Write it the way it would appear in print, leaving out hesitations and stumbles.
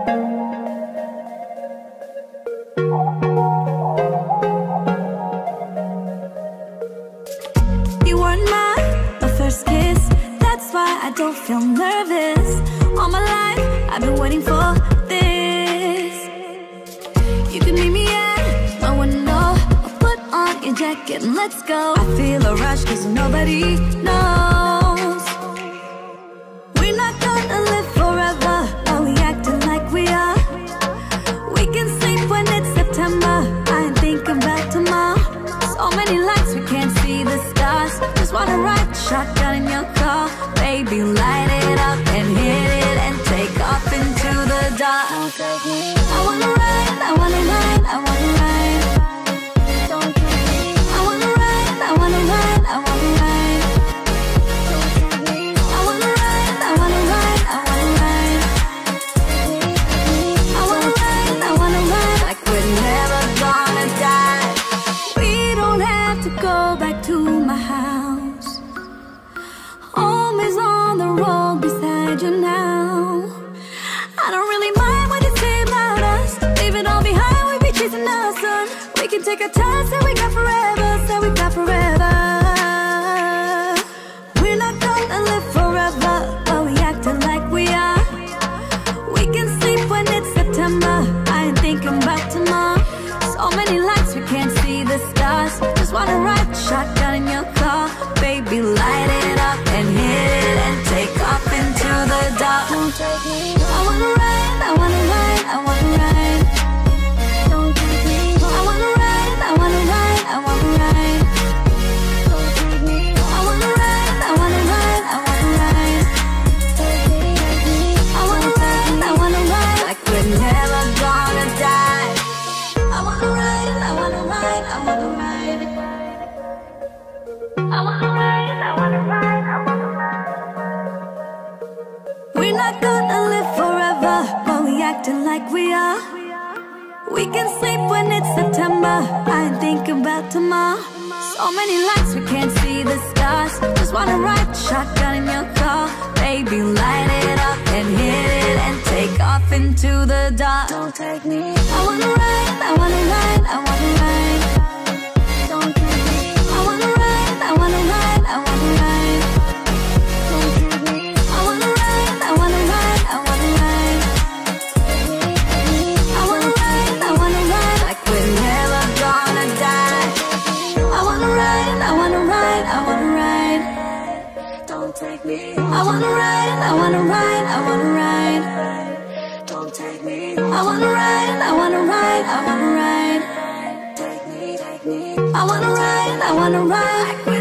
You weren't my first kiss, that's why I don't feel nervous. All my life I've been waiting for this. You can meet me at my window, or put on your jacket and let's go. I feel a rush cause nobody knows. We're not gonna live forever, but we acting like we are. We can sleep when it's September, I ain't thinking about tomorrow. So many lights we can't see the stars. Just wanna ride shotgun in your car. Baby, light it up and hit it and take off into the dark. I wanna ride, I wanna ride, I wanna ride. I wanna ride, I wanna ride, I wanna ride. I wanna ride, I wanna ride, I wanna ride. I wanna ride, I wanna ride like we're never gonna die. We don't have to go back to my house. Home is on the road beside you now. I don't really mind what you say about us. Leave it all behind, we be chasing the sun. We can take our time, say we got forever, say we got forever. We're not gonna live forever, but we acting like we are. We can sleep when it's September, I ain't thinking about tomorrow. So many lights we can't see the stars. Just wanna ride shotgun in your car. Baby, light it up and hit it and take off into the dark. I wanna ride, I wanna ride, I wanna ride. I wanna ride, I wanna ride, I wanna ride. I wanna ride, I wanna ride, I wanna ride. I wanna ride, I wanna ride like we're never gonna die. I wanna ride, I wanna ride, I wanna ride. I wanna ride, I wanna ride, I wanna ride. We're not gonna live forever, but we acting like we are. We can sleep when it's September, I ain't thinking about tomorrow. So many lights we can't see the stars. Just wanna ride shotgun in your car. Baby, light it up and hit it and take off into the dark. Don't take me. I wanna ride, I wanna ride, I wanna ride. Don't take me. I wanna ride, I wanna ride, I wanna ride. Don't take me. I wanna ride, I wanna ride, I wanna ride. I wanna ride, I wanna ride like we're never gonna die. I wanna ride, I wanna ride, I wanna ride. Don't take me. I wanna ride, I wanna ride, I wanna ride. Don't take me. I wanna ride, I wanna ride, I wanna ride. Take me, take me. I wanna ride, I wanna ride.